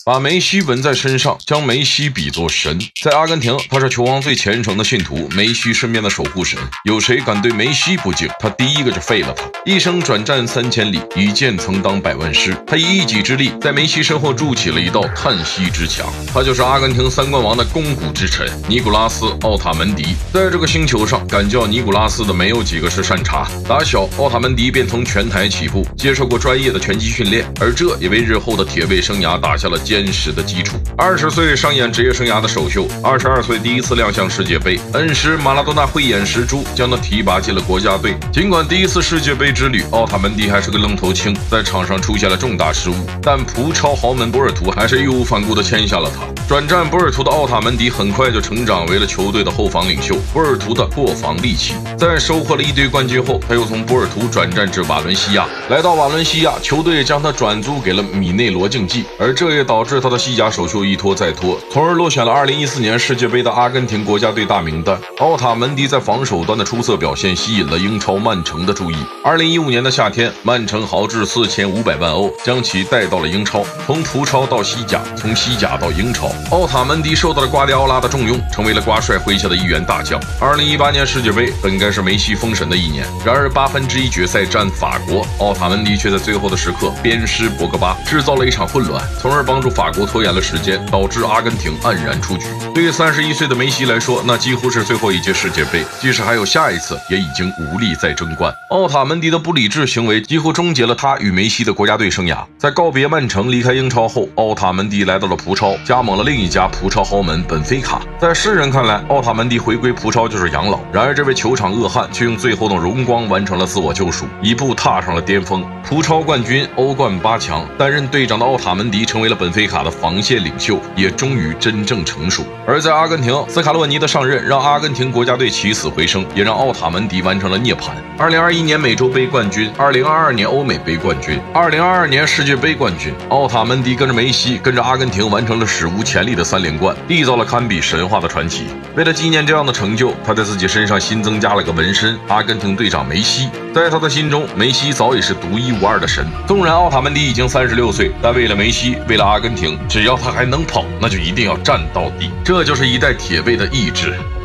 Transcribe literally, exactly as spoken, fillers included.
把梅西纹在身上，将梅西比作神。在阿根廷，他是球王最虔诚的信徒，梅西身边的守护神。有谁敢对梅西不敬，他第一个就废了他。一生转战三千里，一剑曾当百万师。他以一己之力，在梅西身后筑起了一道叹息之墙。他就是阿根廷三冠王的肱骨之臣尼古拉斯·奥塔门迪。在这个星球上，敢叫尼古拉斯的没有几个是善茬。打小，奥塔门迪便从拳台起步，接受过专业的拳击训练，而这也为日后的铁卫生涯打下了坚实的基础。二十岁上演职业生涯的首秀，二十二岁第一次亮相世界杯，恩师马拉多纳慧眼识珠，将他提拔进了国家队。尽管第一次世界杯之旅，奥塔门迪还是个愣头青，在场上出现了重大失误，但葡超豪门波尔图还是义无反顾地签下了他。转战波尔图的奥塔门迪很快就成长为了球队的后防领袖，波尔图的破防利器。在收获了一堆冠军后，他又从波尔图转战至瓦伦西亚。来到瓦伦西亚，球队将他转租给了米内罗竞技，而这也导致他的西甲首秀一拖再拖，从而落选了二零一四年世界杯的阿根廷国家队大名单。奥塔门迪在防守端的出色表现吸引了英超曼城的注意。二零一五年的夏天，曼城豪掷四千五百万欧将其带到了英超，从葡超到西甲，从西甲到英超。奥塔门迪受到了瓜迪奥拉的重用，成为了瓜帅麾下的一员大将。二零一八年世界杯本该是梅西封神的一年，然而八分之一决赛战法国，奥塔门迪却在最后的时刻鞭尸博格巴，制造了一场混乱，从而帮助法国拖延了时间，导致阿根廷黯然出局。对于三十一岁的梅西来说，那几乎是最后一届世界杯，即使还有下一次，也已经无力再争冠。奥塔门迪的不理智行为几乎终结了他与梅西的国家队生涯。在告别曼城离开英超后，奥塔门迪来到了葡超，加盟了另一家葡超豪门本菲卡。在世人看来，奥塔门迪回归葡超就是养老，然而这位球场恶汉却用最后的荣光完成了自我救赎，一步踏上了巅峰。葡超冠军，欧冠八强，担任队长的奥塔门迪成为了本菲卡的防线领袖，也终于真正成熟。而在阿根廷，斯卡洛尼的上任让阿根廷国家队起死回生，也让奥塔门迪完成了涅槃。二零二一年美洲杯冠军，二零二二年欧美杯冠军，二零二二年世界杯冠军，奥塔门迪跟着梅西，跟着阿根廷完成了史无前例的三连冠，缔造了堪比神话的传奇。为了纪念这样的成就，他在自己身上新增加了个纹身，阿根廷队长梅西。在他的心中，梅西早已是独一无二的神。纵然奥塔门迪已经三十六岁，但为了梅西，为了阿根廷，只要他还能跑，那就一定要战到底。这就是一代铁卫的意志。